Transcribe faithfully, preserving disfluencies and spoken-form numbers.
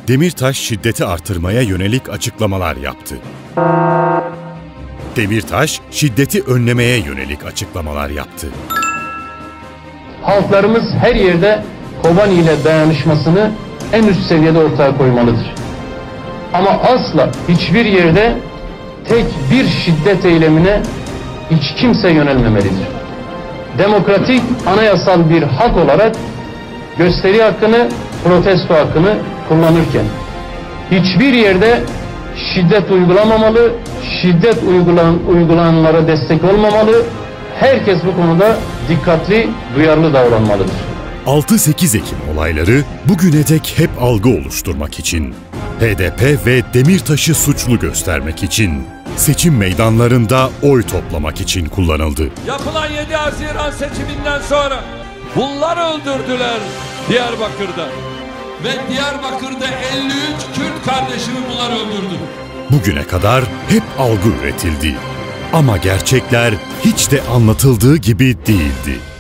Demirtaş şiddeti artırmaya yönelik açıklamalar yaptı. Demirtaş şiddeti önlemeye yönelik açıklamalar yaptı. Halklarımız her yerde Kobani ile dayanışmasını en üst seviyede ortaya koymalıdır. Ama asla hiçbir yerde tek bir şiddet eylemine hiç kimse yönelmemelidir. Demokratik, anayasal bir hak olarak gösteri hakkını, protesto hakkını kullanırken hiçbir yerde şiddet uygulamamalı, şiddet uygulan, uygulananlara destek olmamalı, herkes bu konuda dikkatli, duyarlı davranmalıdır. altı sekiz Ekim olayları bugüne dek hep algı oluşturmak için, H D P ve Demirtaş'ı suçlu göstermek için, seçim meydanlarında oy toplamak için kullanıldı. Yapılan yedi Haziran seçiminden sonra bunlar öldürdüler Diyarbakır'da. Ve Diyarbakır'da elli üç Kürt kardeşimi bunlar öldürdü. Bugüne kadar hep algı üretildi. Ama gerçekler hiç de anlatıldığı gibi değildi.